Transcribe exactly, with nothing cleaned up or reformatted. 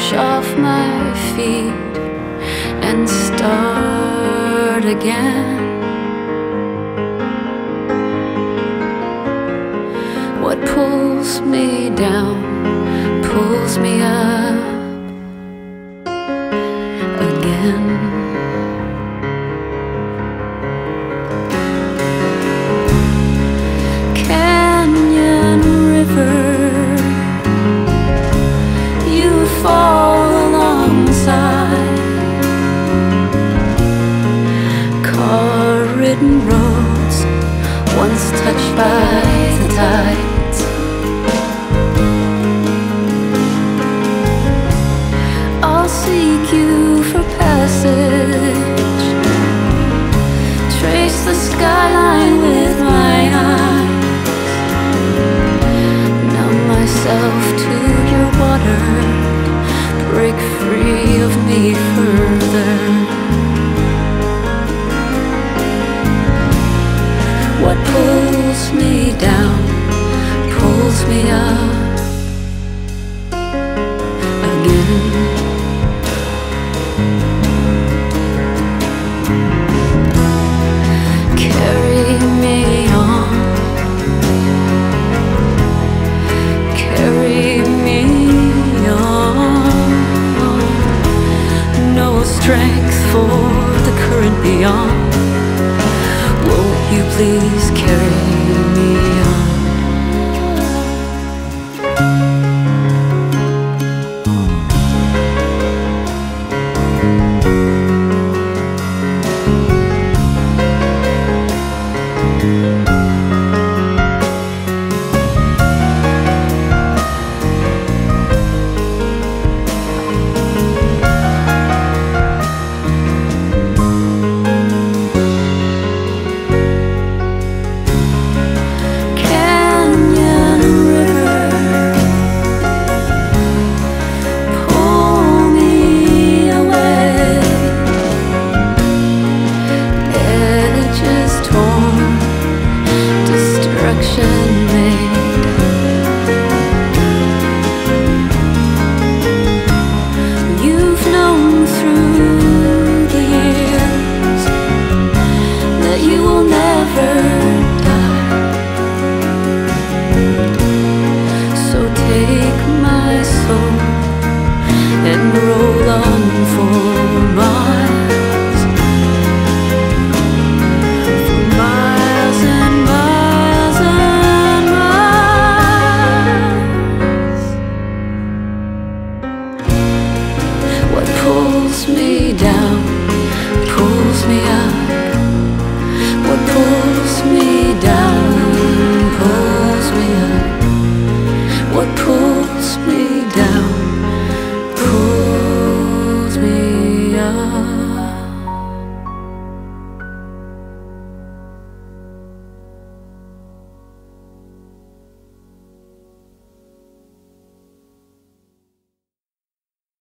brush off my feet and start again. What pulls me down pulls me up again. Canyon river, you fall alongside. Car-ridden roads, once touched by the tides. I'll seek you for passage, trace the skyline with my eyes, numb myself to your water, break free of me further. What pulls me down pulls me up again. Carry me on, carry me on. No strength for the current beyond. Won't you please carry me on? You've known through the years that you will never die. So take my soul and roll on for mine.